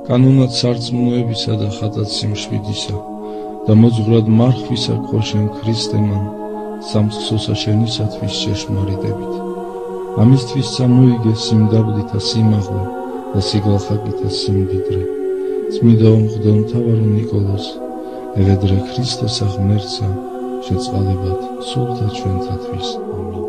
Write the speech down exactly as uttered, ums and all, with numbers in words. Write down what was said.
კანონად სარწმუნოებისა და ხატად სიმშვიდისა და მოძღვრად მარხვისა ყო შენ ქრისტე მან სამწყსოსა შენისათვის ჭეშმარიტებით. ამისთვის წამოიგე სიმდაბლითა სიმაღლე და სიგალხაკითა სიმდიდრე. წმინდა მღვდელმთავარი ნიკოლოზ ევედრე ქრისტესა ღმერთსა შეწყალებად სულთა ჩვენთათვის. ამინ.